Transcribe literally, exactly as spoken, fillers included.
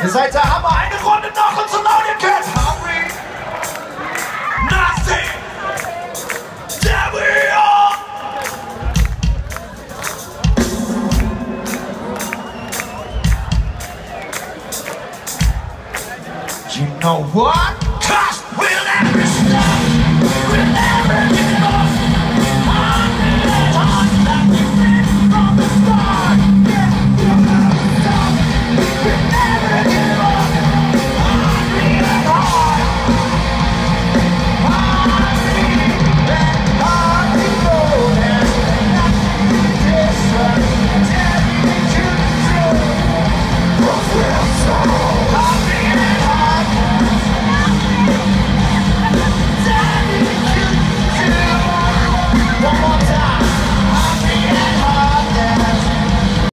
Ihr seid der Hammer. Eine Runde noch und so laut ihr könnt. Hungry, nothing, there we are. You know what?